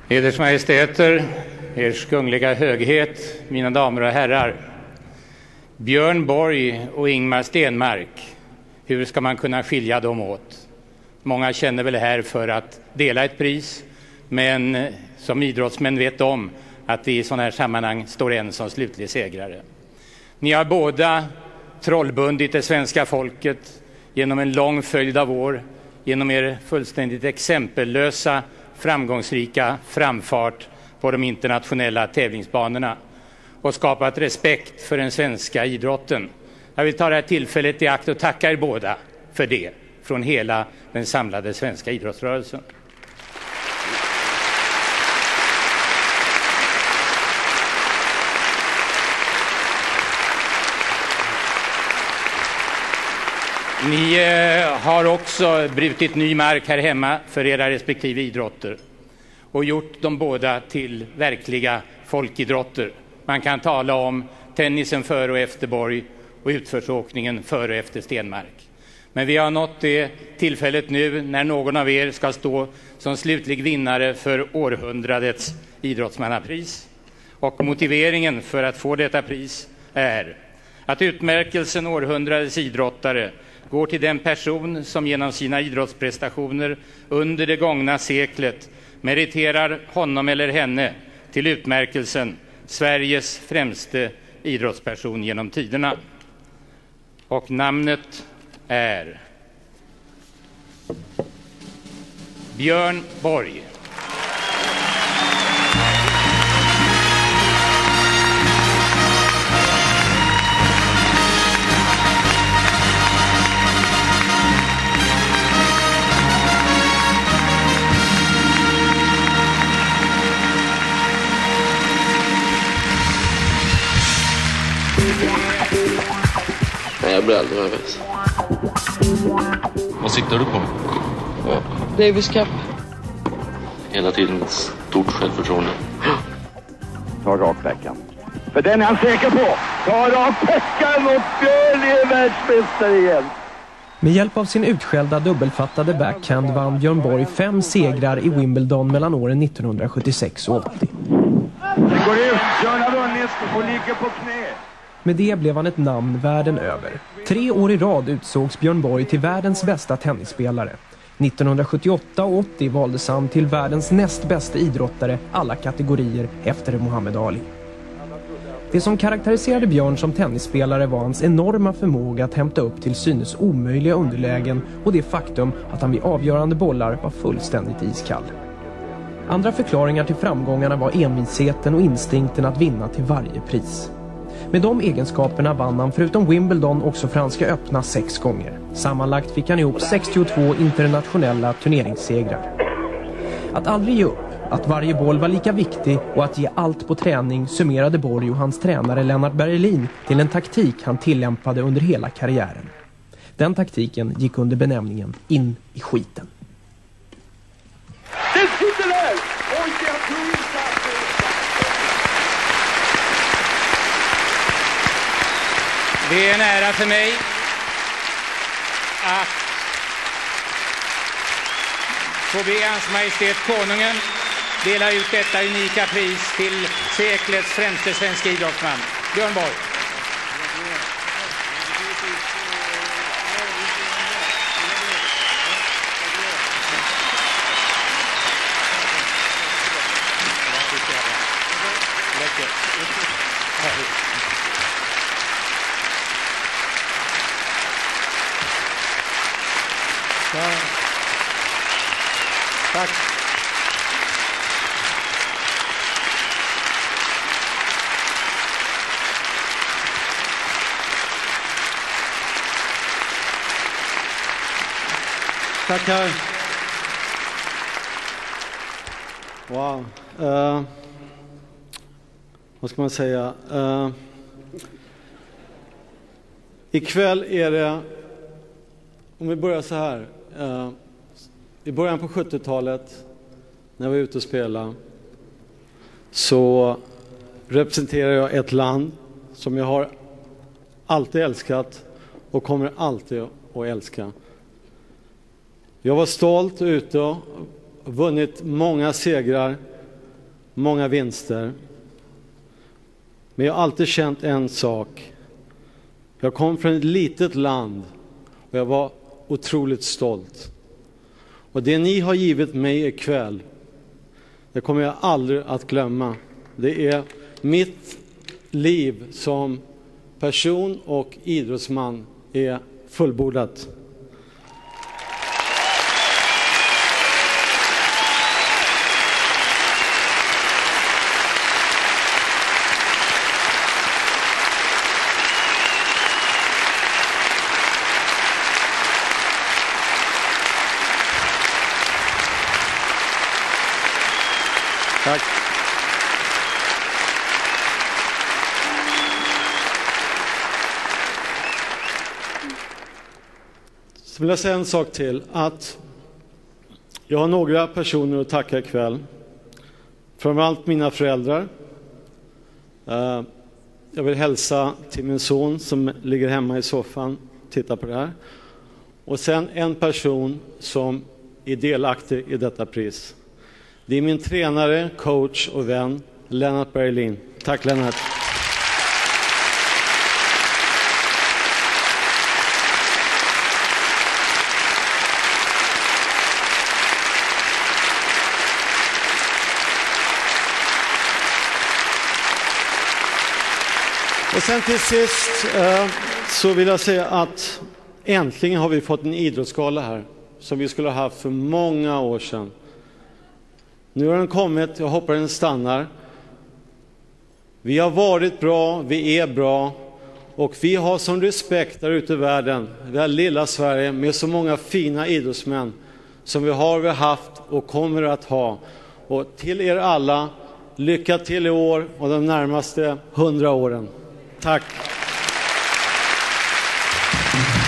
Eders majestäter, ers kungliga höghet, mina damer och herrar. Björn Borg och Ingmar Stenmark, hur ska man kunna skilja dem åt? Många känner väl här för att dela ett pris, men som idrottsmän vet om att det i sådana här sammanhang står en som slutlig segrare. Ni har båda trollbundit det svenska folket genom en lång följd av år, genom er fullständigt exempellösa, framgångsrika framfart på de internationella tävlingsbanorna och skapat respekt för den svenska idrotten. Jag vill ta det här tillfället i akt och tacka er båda för det från hela den samlade svenska idrottsrörelsen. Ni har också brutit ny mark här hemma för era respektive idrotter och gjort dem båda till verkliga folkidrotter. Man kan tala om tennisen före och efter Borg och utförsåkningen före och efter Stenmark. Men vi har nått det tillfället nu när någon av er ska stå som slutlig vinnare för århundradets idrottsmannapris. Och motiveringen för att få detta pris är att utmärkelsen århundradets idrottare går till den person som genom sina idrottsprestationer under det gångna seklet meriterar honom eller henne till utmärkelsen Sveriges främste idrottsperson genom tiderna. Och namnet är Björn Borg. Jag blir aldrig nervös. Vad siktar du på? Ja. Davis Cup. Hela tiden ett stort självförtroende. Ta rakbäckan. För den är han säker på. Ta rakbäckan och Björn är världsmästare igen. Med hjälp av sin utskällda dubbelfattade backhand vann Björn Borg 5 segrar i Wimbledon mellan åren 1976 och 80. Det går ut. Björn har vunnit och ligger på knä. Med det blev han ett namn världen över. 3 år i rad utsågs Björn Borg till världens bästa tennisspelare. 1978 och 80 valdes han till världens näst bästa idrottare alla kategorier efter Muhammad Ali. Det som karaktäriserade Björn som tennisspelare var hans enorma förmåga att hämta upp till synes omöjliga underlägen och det faktum att han vid avgörande bollar var fullständigt iskall. Andra förklaringar till framgångarna var envisheten och instinkten att vinna till varje pris. Med de egenskaperna vann han förutom Wimbledon också Franska öppna 6 gånger. Sammanlagt fick han ihop 62 internationella turneringssegrar. Att aldrig ge upp, att varje boll var lika viktig och att ge allt på träning summerade Borg och hans tränare Lennart Berlin till en taktik han tillämpade under hela karriären. Den taktiken gick under benämningen in i skiten. Det sitter där! Oj, jag tror inte att det är en ära för mig att få be Hans Majestät Konungen dela ut detta unika pris till seklets främste svenska idrottsman, Björn Borg. Tack. Tackar. Wow. Vad ska man säga? Ikväll är det, om vi börjar så här. I början på 70-talet, när jag var ute och spelade, så representerar jag ett land som jag har alltid älskat och kommer alltid att älska. Jag var stolt ute och vunnit många segrar många vinster. Men jag har alltid känt en sak. Jag kom från ett litet land och jag var otroligt stolt. Och det ni har givit mig ikväll, det kommer jag aldrig att glömma. Det är mitt liv som person och idrottsman är fullbordat. Tack. Så vill jag säga en sak till, att jag har några personer att tacka ikväll. Framförallt mina föräldrar. Jag vill hälsa till min son som ligger hemma i soffan, titta på det här. Och sen en person som är delaktig i detta pris. Det är min tränare, coach och vän, Lennart Berglin. Tack Lennart. Och sen till sist så vill jag säga att äntligen har vi fått en idrottsgala här som vi skulle ha haft för många år sedan. Nu har den kommit, jag hoppas den stannar. Vi har varit bra, vi är bra och vi har som respekt där ute i världen, det här lilla Sverige med så många fina idrottsmän som vi har haft och kommer att ha. Och till er alla, lycka till i år och de närmaste 100 åren. Tack!